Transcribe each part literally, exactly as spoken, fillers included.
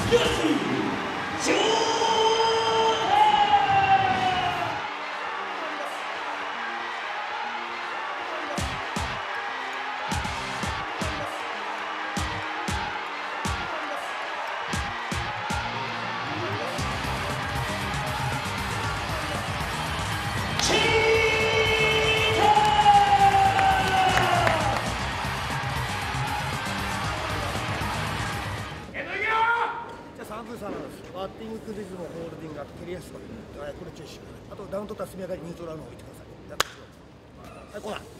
バッティングクリズムホールディングが蹴りやすくこれ注意してあとダウンとった速やかにニュートラルの方置いてください。はい、こうだ。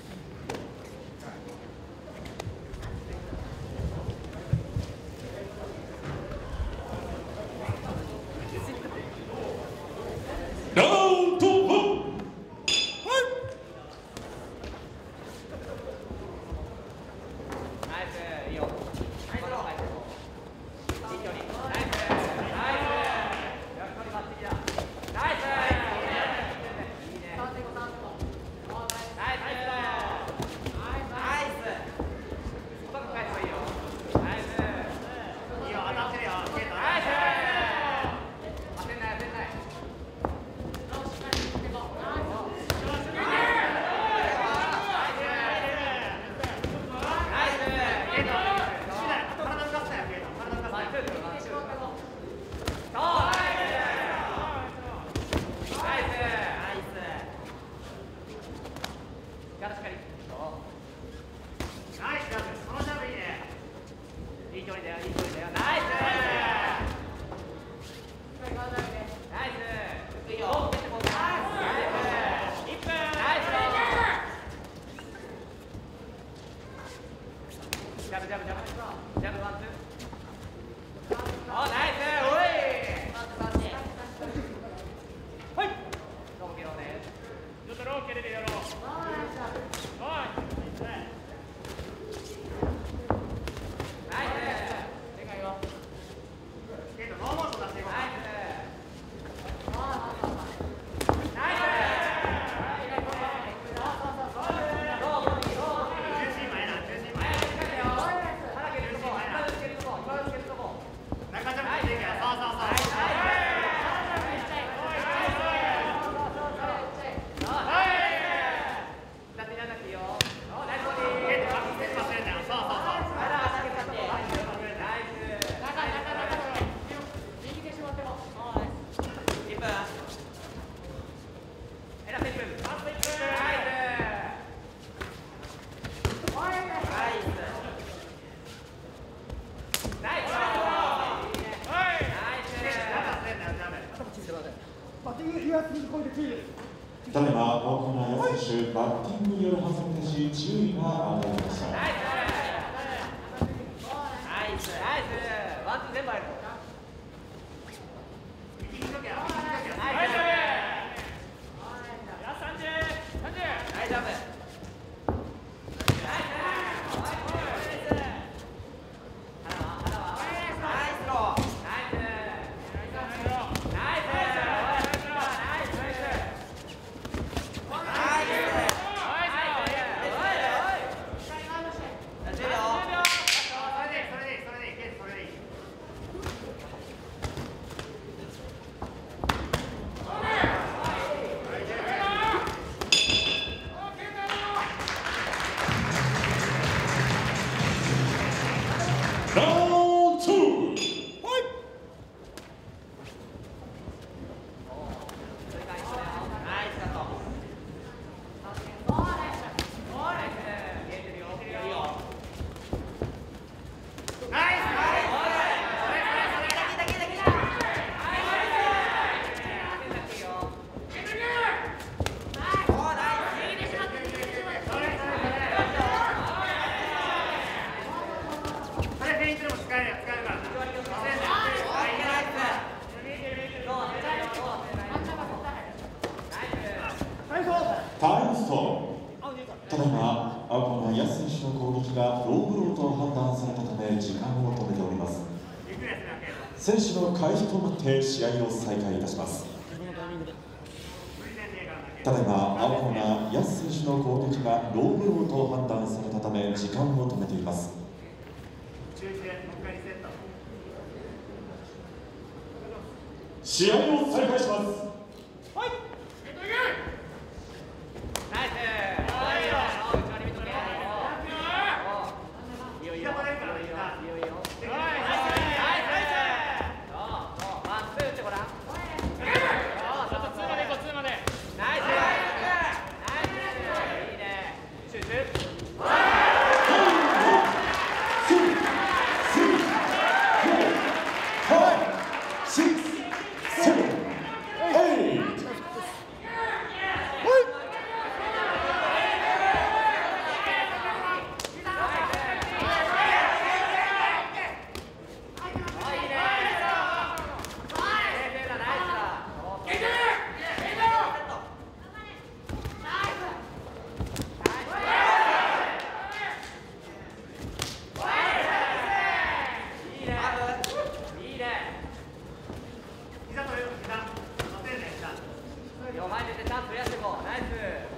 ただいま大熊康選手、バッティングによる弾み出し、注意が与えられました。ナイスナイスワンツー全部入る。大丈夫。タイムストーン。ただいま青駒康選手の攻撃がローブローと判断されたため時間を止めております。選手の回避となって試合を再開いたします。ただいま青駒康選手の攻撃がローブローと判断されたため時間を止めています。 試合を再開します。 はい。ナイス。いいよ。内割り見とけ。いいよいいよ。いいよいいよ。ナイスナイス。そうワンツーってごらん。ちょっとツーまで行こうツーまで。ナイス。ナイス。いいね。集中。前出てチャンス増やしていこう。ナイス。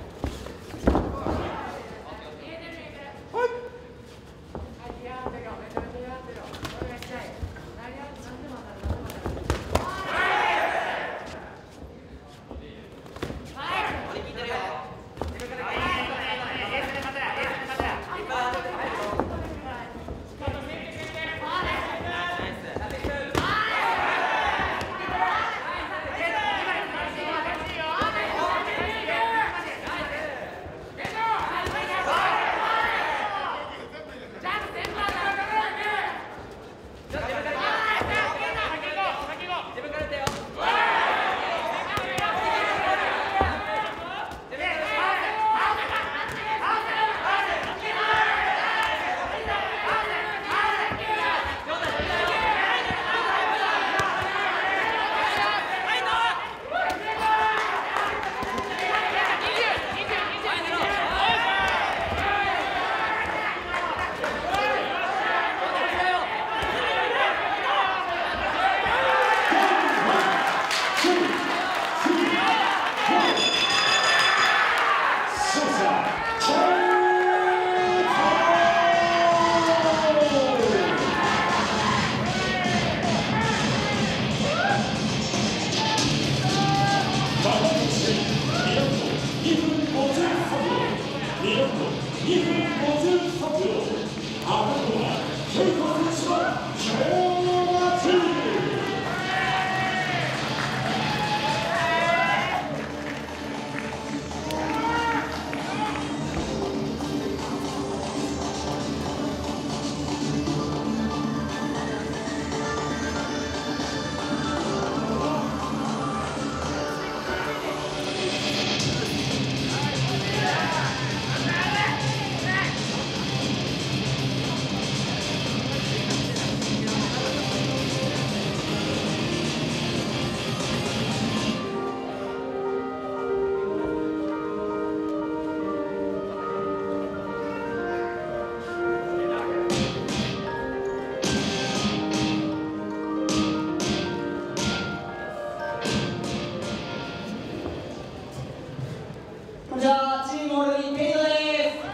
じゃあチームオールインペイトです。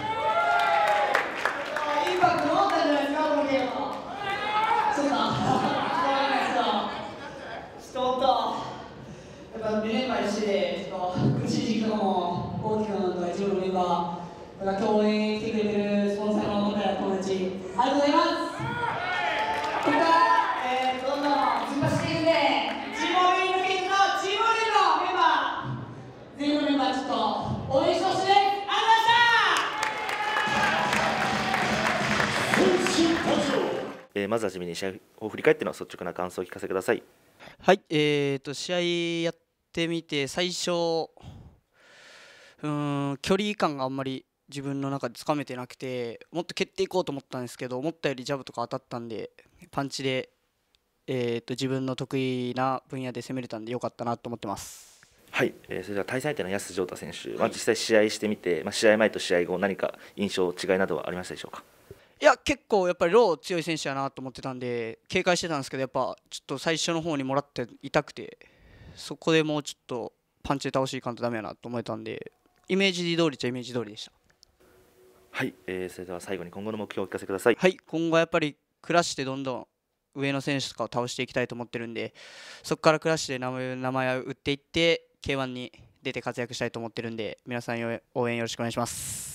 インパクト持ったんじゃないですか、このゲームは。そうか。ちょっとやっぱに連敗して、ちょっと苦しい時期とかも大きくなるとか、チームのメンバー、だから共演来てくれてるスポンサーの方や友達、ありがとうございます。ここから、えー、どんどん突っ走っていくんで、チームオールインのゲームのチームオールインのメンバー、全員のメンバーちょっと。応援してほしいです。ありがとうございました。 えー、まずはじめに試合を振り返っての率直な感想を聞かせてください。 はい、えー、と試合やってみて最初うーん距離感があんまり自分の中でつかめてなくて、もっと蹴っていこうと思ったんですけど、思ったよりジャブとか当たったんでパンチで、えー、と自分の得意な分野で攻めれたんでよかったなと思ってます。 はい、えー、それでは対戦相手の安城太選手、はい、まあ、実際試合してみて、まあ、試合前と試合後何か印象違いなどはありましたでしょうか。 いや結構やっぱりロー強い選手やなと思ってたんで警戒してたんですけど、やっぱちょっと最初の方にもらって痛くて、そこでもうちょっとパンチで倒していかんとダメやなと思えたんで、イメージ通りっちゃイメージ通りでした。 はい、えー、それでは最後に今後の目標をお聞かせください。 はい、今後はやっぱりクラッシュでどんどん上の選手とかを倒していきたいと思ってるんで、そこからクラッシュで名前名前を打っていって ケーワン に出て活躍したいと思ってるんで、皆さん応援よろしくお願いします。